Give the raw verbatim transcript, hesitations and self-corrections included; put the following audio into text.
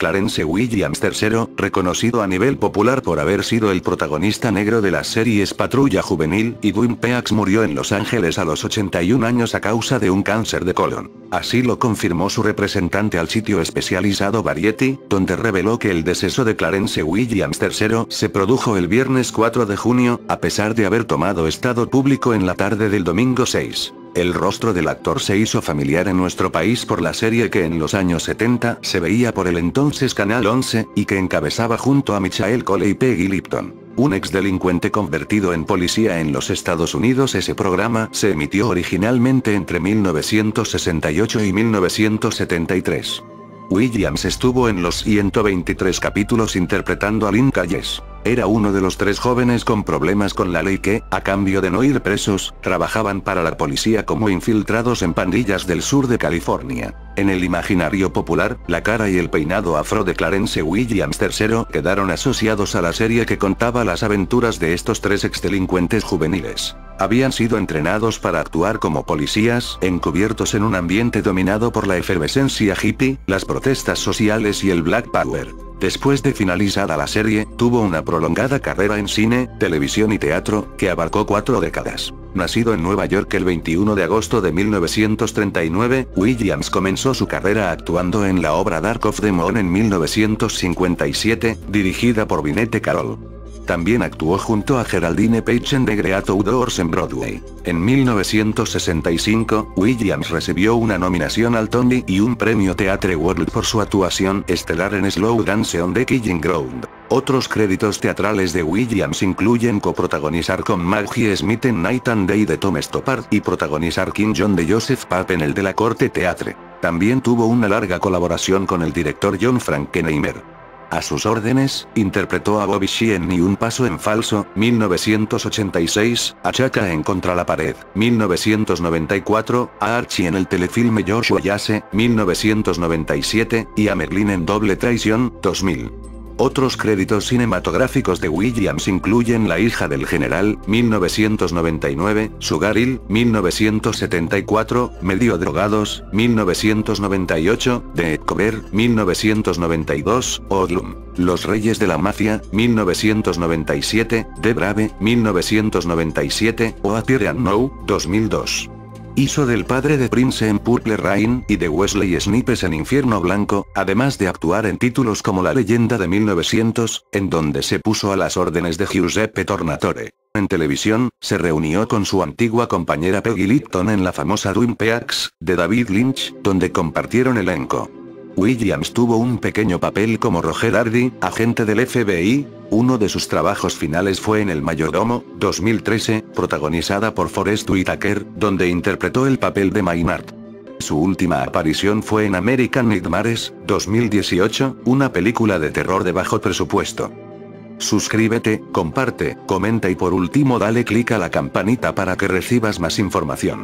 Clarence Williams tercero, reconocido a nivel popular por haber sido el protagonista negro de las series Patrulla Juvenil y Twin Peaks, murió en Los Ángeles a los ochenta y un años a causa de un cáncer de colon. Así lo confirmó su representante al sitio especializado Variety, donde reveló que el deceso de Clarence Williams tercero se produjo el viernes cuatro de junio, a pesar de haber tomado estado público en la tarde del domingo seis. El rostro del actor se hizo familiar en nuestro país por la serie que en los años setenta se veía por el entonces Canal once, y que encabezaba junto a Michael Cole y Peggy Lipton, un ex delincuente convertido en policía en los Estados Unidos. Ese programa se emitió originalmente entre mil novecientos sesenta y ocho y mil novecientos setenta y tres. Williams estuvo en los ciento veintitrés capítulos interpretando a Lynn Calles. Era uno de los tres jóvenes con problemas con la ley que, a cambio de no ir presos, trabajaban para la policía como infiltrados en pandillas del sur de California. En el imaginario popular, la cara y el peinado afro de Clarence Williams tercero quedaron asociados a la serie que contaba las aventuras de estos tres exdelincuentes juveniles. Habían sido entrenados para actuar como policías, encubiertos en un ambiente dominado por la efervescencia hippie, las protestas sociales y el Black Power. Después de finalizada la serie, tuvo una prolongada carrera en cine, televisión y teatro, que abarcó cuatro décadas. Nacido en Nueva York el veintiuno de agosto de mil novecientos treinta y nueve, Williams comenzó su carrera actuando en la obra Dark of the Moon en mil novecientos cincuenta y siete, dirigida por Vinette Carroll. También actuó junto a Geraldine Page en The Great Outdoors en Broadway. En mil novecientos sesenta y cinco, Williams recibió una nominación al Tony y un premio Theatre World por su actuación estelar en Slow Dance on the Killing Ground. Otros créditos teatrales de Williams incluyen coprotagonizar con Maggie Smith en Night and Day de Tom Stoppard y protagonizar King John de Joseph Papp en el de la Corte Theatre. También tuvo una larga colaboración con el director John Frankenheimer. A sus órdenes, interpretó a Bobby Shee en Ni un paso en falso, mil novecientos ochenta y seis, a Chaka en Contra la pared, mil novecientos noventa y cuatro, a Archie en el telefilme Joshua Yase, mil novecientos noventa y siete, y a Merlin en Doble Traición, dos mil. Otros créditos cinematográficos de Williams incluyen La hija del general, mil novecientos noventa y nueve, Sugar Hill, mil novecientos setenta y cuatro, Medio drogados, mil novecientos noventa y ocho, The Cover, mil novecientos noventa y dos, Odlum, Los reyes de la mafia, mil novecientos noventa y siete, The Brave, mil novecientos noventa y siete, o A Tire and Know, dos mil dos. Hizo del padre de Prince en Purple Rain y de Wesley Snipes en Infierno Blanco, además de actuar en títulos como La leyenda de mil novecientos, en donde se puso a las órdenes de Giuseppe Tornatore. En televisión, se reunió con su antigua compañera Peggy Lipton en la famosa Twin Peaks, de David Lynch, donde compartieron elenco. Williams tuvo un pequeño papel como Roger Hardy, agente del F B I. Uno de sus trabajos finales fue en El mayordomo, dos mil trece, protagonizada por Forest Whitaker, donde interpretó el papel de Maynard. Su última aparición fue en American Nightmares, dos mil dieciocho, una película de terror de bajo presupuesto. Suscríbete, comparte, comenta y por último dale clic a la campanita para que recibas más información.